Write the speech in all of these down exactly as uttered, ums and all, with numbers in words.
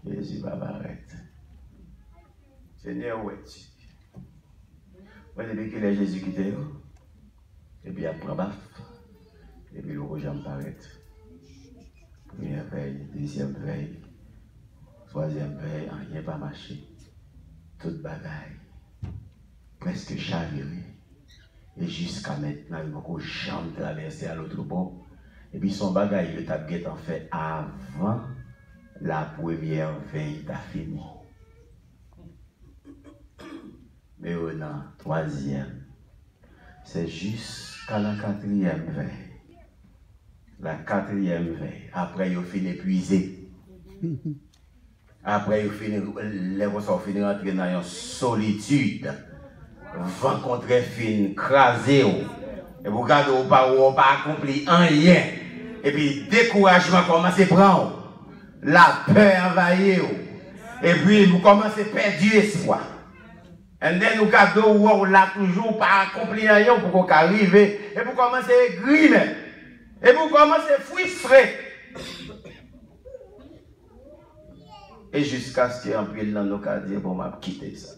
Jésus va m'arrêter. Seigneur, où es-tu? Moi, depuis que Jésus quitté, et puis après, baf, et puis le rouge me paraît. Première veille, deuxième veille, troisième veille, rien pas marché. Toute bagaille, presque chaviré. Et jusqu'à maintenant, il faut que jamais traverser à l'autre bord. Et puis son bagaille, le tabguet en fait avant la première veille t'a fini. Mais on a troisième. C'est jusqu'à la quatrième veille. La quatrième veille. Après, il finit épuisé. Après, il finit, les gens finissent rentrer dans une solitude. Vent contre fin, crasé. Et vous regardez, vous n'avez pas accompli rien. Et puis, découragement commence à prendre. La peur envahit. Et puis, vous commencez à perdre du espoir. Et then, nous regardons, vous n'avez toujours pas accompli rien pour qu'on arrive. Et vous commencez à grimer. Et vous commencez à frustrer. Et jusqu'à ce qu'il y ait un peu dans nos cas, dire, bon, on va quitter ça.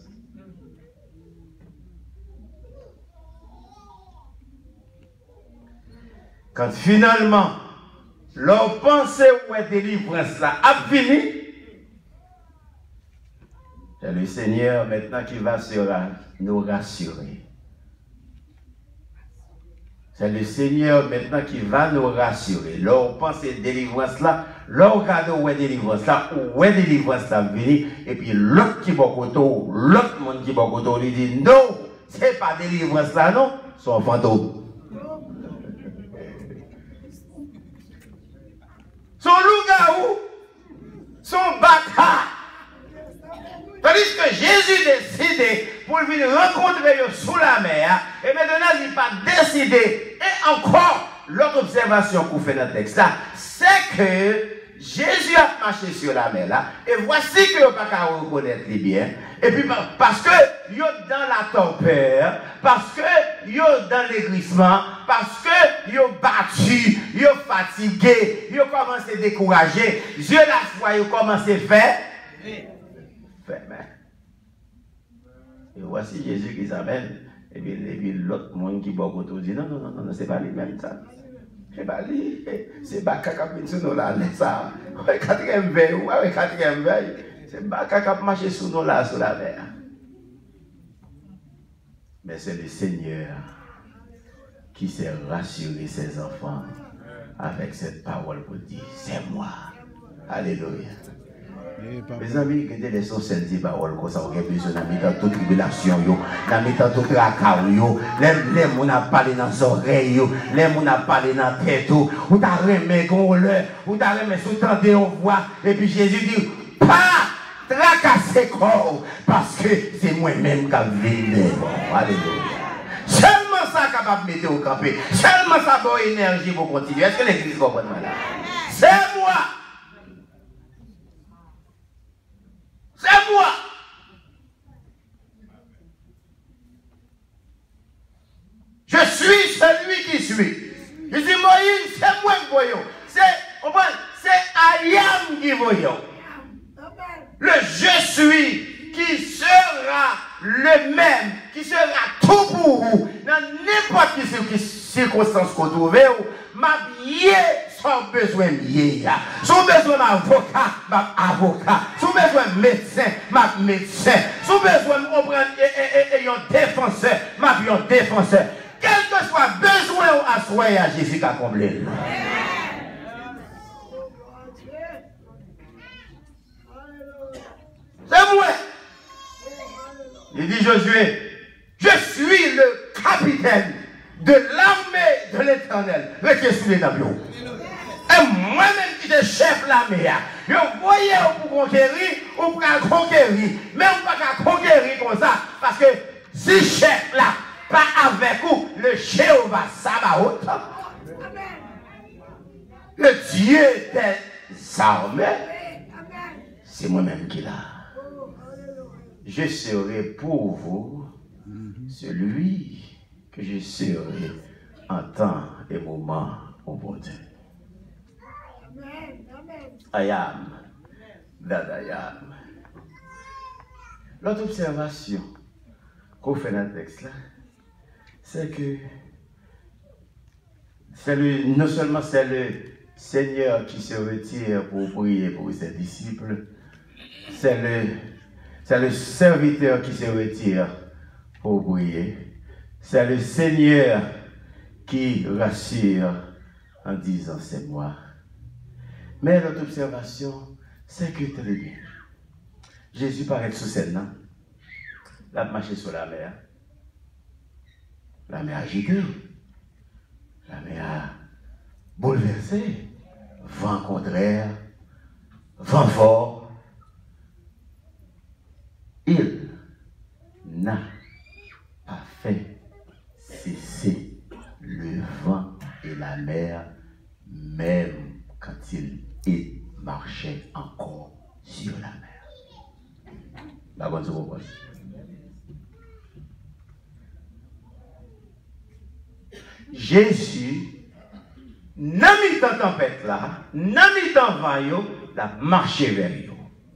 Quand finalement, leur pensée ou est délivrance là a fini, c'est le Seigneur maintenant qui va nous rassurer. C'est le Seigneur maintenant qui va nous rassurer. Leur pensée délivrance là, leur cadeau ou est délivrance là, ou est délivrance là venu, et puis l'autre qui va côté, l'autre monde qui va côté, il dit non, c'est pas délivrance là, non, c'est un fantôme. Son loup-garou, son bâtard. Tandis que Jésus décide pour venir rencontrer eux sous la mer, et maintenant il n'a pas décidé. Et encore, l'autre observation qu'on fait dans le texte là, c'est que Jésus a marché sur la mer là, et voici que vous ne pouvez pas reconnaître les biens. Et puis parce que vous êtes dans la torpeur, parce que vous êtes dans l'aigrissement, parce que vous êtes battu, vous êtes fatigué, vous commencez à décourager, Dieu la foi, vous commencez à faire. Faire, mais. Et voici Jésus qui s'amène. Et puis l'autre monde qui boit autour dit non, non, non, non, c'est pas lui même ça. C'est pas lui. C'est Baka qui a mis sur nous là, ça. Ouais, quatrième veille, ouais, quatrième veille. C'est Baka qui a marché sur nous là, sur la mer. Mais c'est le Seigneur qui s'est rassuré ses enfants avec cette parole pour dire, c'est moi. Alléluia. Mes amis, quand les sorciers disent paroles comme ça, on a besoin de toute tribulation, de toute tracas, les gens ont parlé dans les oreilles, les gens ont parlé dans la tête, ou t'as remis qu'on le, ou t'as remis sous tendé on voit, et puis Jésus dit, pas tracasser corps, parce que c'est moi-même qui vais vivre. Alléluia. Seulement ça capable de mettre au campé, seulement ça bonne énergie pour continuer. Est-ce que l'église comprend là? C'est moi. C'est moi. Je suis celui qui suis. Je dis Moïse, c'est moi qui voyons. C'est, c'est Ayam qui voyons. Le je suis qui sera le même, qui sera tout pour vous. Dans n'importe quelle circonstance qu'on trouve, m'a bien sans besoin de sans besoin d'avocat, m'a avocat, sans besoin de médecin, m'a médecin, sans besoin de prendre un défenseur, m'a un défenseur. Quel que soit besoin à soi à Jésus qui a comblé. C'est moi. Il dit Josué, je suis le capitaine de l'armée de l'Éternel. Restez sur les avions. Et moi-même qui suis chef de l'armée, je voyais pour conquérir ou pour conquérir. Mais on ne peut pas conquérir comme ça. Parce que si chef là, pas avec vous, le Jéhovah Sabaoth, le Dieu des armées, c'est moi-même qui l'a. Je serai pour vous celui que je serai en temps et moment opportun. I am d'Adayam. L'autre observation qu'on fait dans le texte là, c'est que c'est le, non seulement c'est le Seigneur qui se retire pour prier pour ses disciples, c'est le, c'est le serviteur qui se retire pour prier, c'est le Seigneur qui rassure en disant c'est moi. Mais l'autre observation, c'est que très bien. Jésus paraît sous scène, non? Il a marché sur la mer. La mer agitée. La mer bouleversée. Vent contraire. Vent fort. Il n'a pas fait cesser le vent et la mer, même quand il, il marchait encore sur la mer. La bonne chose. Jésus, n'a mis dans tempête là, n'a mis dans vent, il a marché vers eux.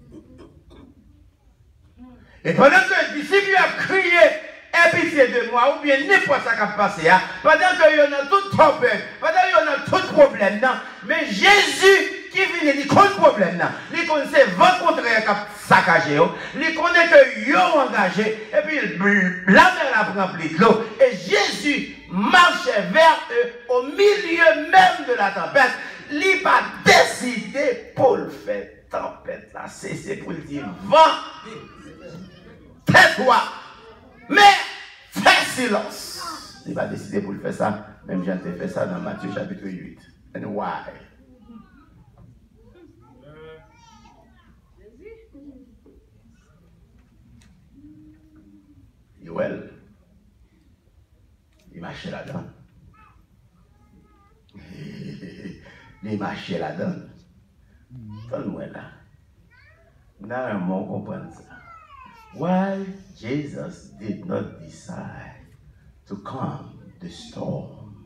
Et pendant que le disciple a crié, aie pitié de moi, ou bien n'importe quoi qui a passé, pendant qu'il y en a tout tempête, pendant qu'il y en a tout problème, non, mais Jésus qui vient, il connaît le problème, non, il connaît ce vent contraire qui a saccagé, il connaît que ils ont engagé, et puis la mer a rempli de l'eau, et Jésus marchait vers eux au milieu même de la tempête. Il n'a pas décidé pour le faire tempête là, c'est pour le dire vent, tais-toi, mais fais silence. Il n'a pas décidé pour le faire ça, même j'ai fait ça dans Matthieu chapitre huit. And why? Yoel, il marchait là-dedans. Il marchait là-dedans. Donne-moi là. Nous avons compris ça. Why Jesus did not decide to calm the storm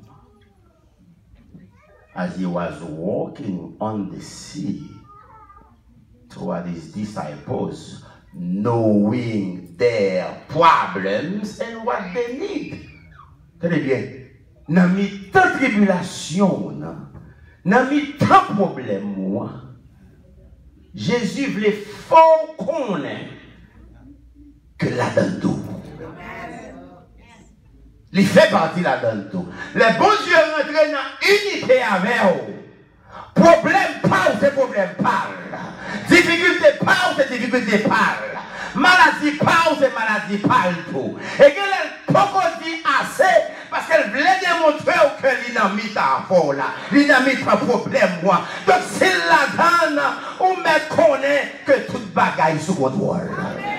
as he was walking on the sea toward his disciples, knowing their problems and what they need. Tenez bien, dans mes temps tribulation, dans mes temps problème, moi, Jésus voulait fort connaître que là-dedans tout. Il fait partie là-dedans tout. Les bons dieux rentrent dans unité avec eux. Problème parle, c'est problème parle. Difficulté parle, c'est difficulté parle. Maladie parle, c'est maladie parle tout. Et qu'elle n'a pas dit assez parce qu'elle voulait démontrer que l'inamite a fort là. L'inamite a problème moi. Donc si la donne, on me connaît que toute bagaille sous contrôle.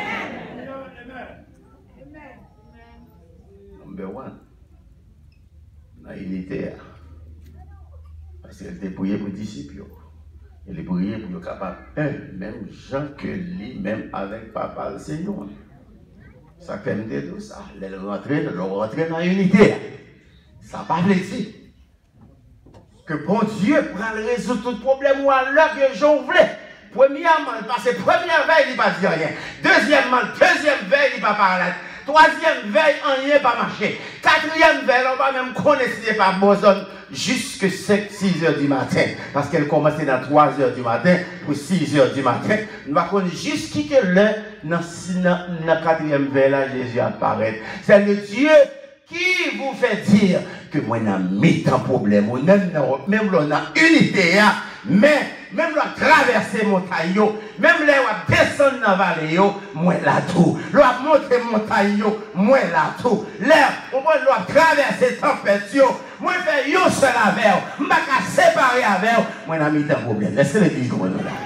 Number one, la unité. Parce qu'elle était priée pour les disciples. Elle est priée pour être capable, un, même Jean que lui, même avec Papa le Seigneur. Ça fait tout ça. Elle rentre, elle rentre dans l'unité. Ça n'a pas plaisir. Que bon Dieu prend le résoudre tout problème ou alors que j'en voulais. Premièrement, parce que première veille, il ne va dire rien. Deuxièmement, deuxième veille, il ne va pas parler. Troisième veille, on n'y est pas marché. Quatrième veille, on va même connaître si ce n'est pas boson jusqu'à cinq six heures du matin. Parce qu'elle commençait dans trois heures du matin pour six heures du matin. On va connaître jusqu'à l'heure, dans la quatrième veille, là, Jésus apparaît. C'est le Dieu qui vous fait dire que moi, on a mis un problème, même on a unité, mais même là traverser montagne, même là on descendre dans la vallée, moi là tout. Là monter montagne, moi là tout. Là on va traverser tempête, moi faire yo seul avec, on va séparer avec, moi n'a mis un problème. Laissez les dire comme là.